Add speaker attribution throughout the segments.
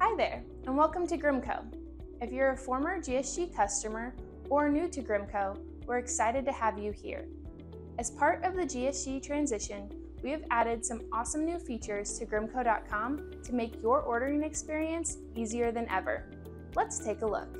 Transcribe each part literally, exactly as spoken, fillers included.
Speaker 1: Hi there, and welcome to Grimco. If you're a former G S G customer or new to Grimco, we're excited to have you here. As part of the G S G transition, we have added some awesome new features to Grimco dot com to make your ordering experience easier than ever. Let's take a look.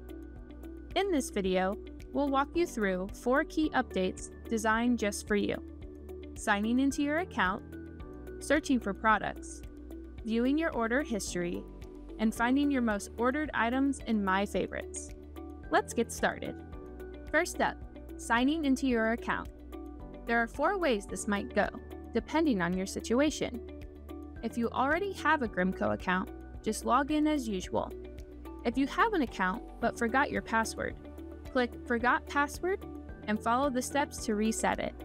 Speaker 2: In this video, we'll walk you through four key updates designed just for you: signing into your account, searching for products, viewing your order history, and finding your most ordered items in My Favorites. Let's get started. First up, signing into your account. There are four ways this might go, depending on your situation. If you already have a Grimco account, just log in as usual. If you have an account but forgot your password, click Forgot Password and follow the steps to reset it.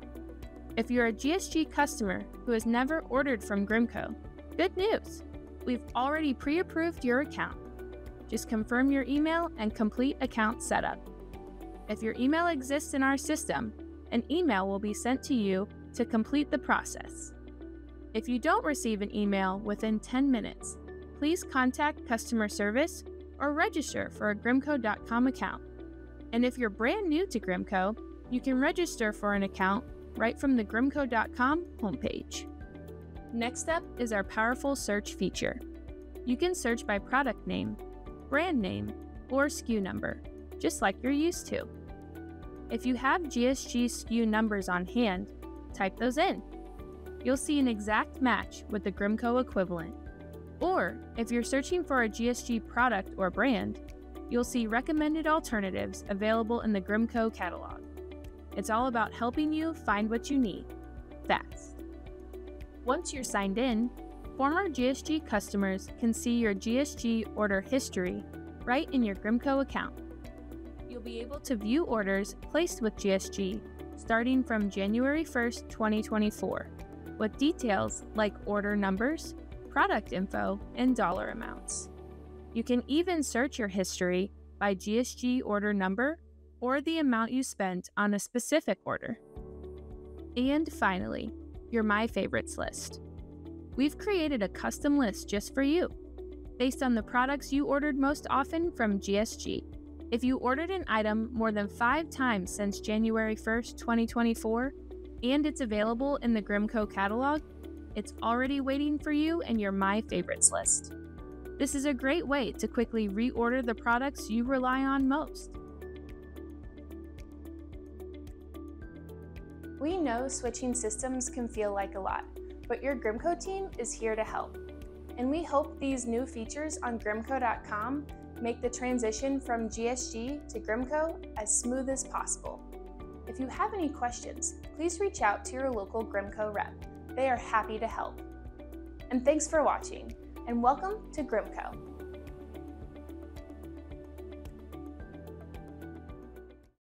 Speaker 2: If you're a G S G customer who has never ordered from Grimco, good news! We've already pre-approved your account. Just confirm your email and complete account setup. If your email exists in our system, an email will be sent to you to complete the process. If you don't receive an email within ten minutes, please contact customer service or register for a Grimco dot com account. And if you're brand new to Grimco, you can register for an account right from the Grimco dot com homepage. Next up is our powerful search feature. You can search by product name, brand name, or S K U number, just like you're used to. If you have G S G S K U numbers on hand, type those in. You'll see an exact match with the Grimco equivalent. Or, if you're searching for a G S G product or brand, you'll see recommended alternatives available in the Grimco catalog. It's all about helping you find what you need, fast. Once you're signed in, former G S G customers can see your G S G Order History right in your Grimco account. You'll be able to view orders placed with G S G starting from January first, twenty twenty-four, with details like order numbers, product info, and dollar amounts. You can even search your history by G S G order number or the amount you spent on a specific order. And finally, your My Favorites list. We've created a custom list just for you, based on the products you ordered most often from G S G. If you ordered an item more than five times since January first, twenty twenty-four, and it's available in the Grimco catalog, it's already waiting for you in your My Favorites list. This is a great way to quickly reorder the products you rely on most.
Speaker 1: We know switching systems can feel like a lot, but your Grimco team is here to help. And we hope these new features on Grimco dot com make the transition from G S G to Grimco as smooth as possible. If you have any questions, please reach out to your local Grimco rep. They are happy to help. And thanks for watching, and welcome to Grimco.